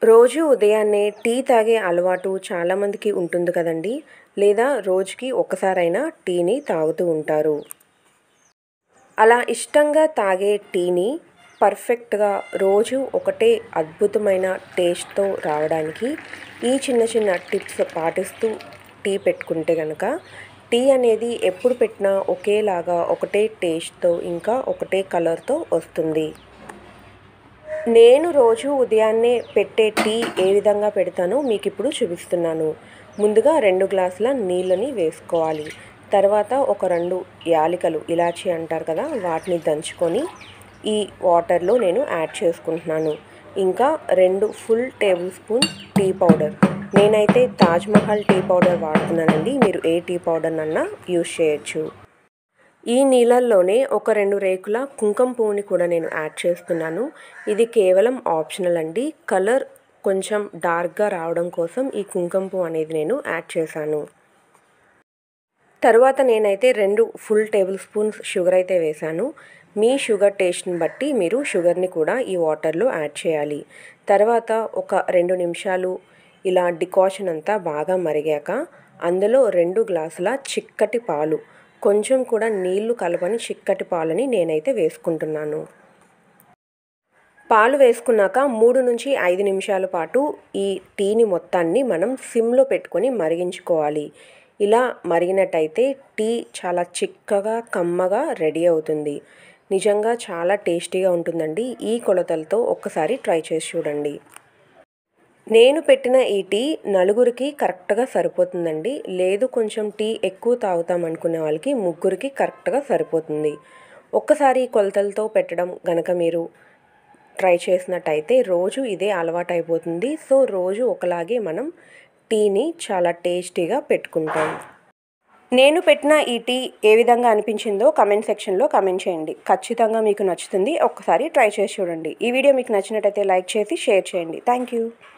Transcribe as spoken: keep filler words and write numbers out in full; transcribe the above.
రోజు ఉదయాన్నే టీ తాగే అలవాటు చాలామందికి ఉంటుంది కదండి. లేదా రోజుకి ఒక్కసారైనా టీని తాగుతూ ఉంటారు. అలా ఇష్టంగా తాగే టీని పర్ఫెక్ట్గా రోజు ఒకటే అద్భుతమైన టేస్ట్తో రావడానికి ఈ చిన్న చిన్న టిప్స్ పాటిస్తూ టీ పెట్టుకుంటే కనుక టీ అనేది ఎప్పుడు పెట్టినా ఒకేలాగా ఒకటే టేస్ట్తో ఇంకా ఒకటే కలర్తో వస్తుంది. నేను రోజు ఉదయాన్నే పెట్టే టీ ఏ విధంగా పెడతానో మీకు ఇప్పుడు చూపిస్తున్నాను. ముందుగా రెండు గ్లాసుల నీళ్ళని వేసుకోవాలి. తర్వాత ఒక రెండు యాలకులు, ఇలాచీ అంటారు కదా, వాటిని దంచుకొని ఈ వాటర్లో నేను యాడ్ చేసుకుంటున్నాను. ఇంకా రెండు full tablespoon tea powder. నేనైతే తాజ్ మహల్ టీ పౌడర్ వాడుతున్నానండి. మీరు ఏ టీ పౌడర్నన్నా యూజ్ చేయొచ్చు. ఈ నీళ్ళల్లోనే ఒక రెండు రేకుల కుంకుమ పువ్వుని కూడా నేను యాడ్ చేస్తున్నాను. ఇది కేవలం ఆప్షనల్ అండి. కలర్ కొంచెం డార్క్గా రావడం కోసం ఈ కుంకుమ పువ్వు అనేది నేను యాడ్ చేశాను. తర్వాత నేనైతే రెండు ఫుల్ టేబుల్ స్పూన్స్ షుగర్ అయితే వేశాను. మీ షుగర్ టేస్ట్ని బట్టి మీరు షుగర్ని కూడా ఈ వాటర్లో యాడ్ చేయాలి. తర్వాత ఒక రెండు నిమిషాలు ఇలా డికాషన్ అంతా బాగా మరిగాక అందులో రెండు గ్లాసుల చిక్కటి పాలు, కొంచెం కూడా నీళ్లు కలపని చిక్కటి పాలని నేనైతే వేసుకుంటున్నాను. పాలు వేసుకున్నాక మూడు నుంచి ఐదు నిమిషాల పాటు ఈ టీని మొత్తాన్ని మనం సిమ్లో పెట్టుకొని మరిగించుకోవాలి. ఇలా మరిగినట్టయితే టీ చాలా చిక్కగా కమ్మగా రెడీ అవుతుంది. నిజంగా చాలా టేస్టీగా ఉంటుందండి. ఈ కొలతలతో ఒక్కసారి ట్రై చేసి చూడండి. నేను పెట్టిన ఈ టీ నలుగురికి కరెక్ట్గా సరిపోతుందండి. లేదు కొంచెం టీ ఎక్కువ తాగుతాం అనుకునే వాళ్ళకి ముగ్గురికి కరెక్ట్గా సరిపోతుంది. ఒక్కసారి కొలతలతో పెట్టడం గనక మీరు ట్రై చేసినట్టయితే రోజు ఇదే అలవాటు అయిపోతుంది. సో రోజు ఒకలాగే మనం టీని చాలా టేస్టీగా పెట్టుకుంటాం. నేను పెట్టిన ఈ టీ ఏ విధంగా అనిపించిందో కమెంట్ సెక్షన్లో కమెంట్ చేయండి. ఖచ్చితంగా మీకు నచ్చుతుంది. ఒక్కసారి ట్రై చేసి చూడండి. ఈ వీడియో మీకు నచ్చినట్టయితే లైక్ చేసి షేర్ చేయండి. Thank you.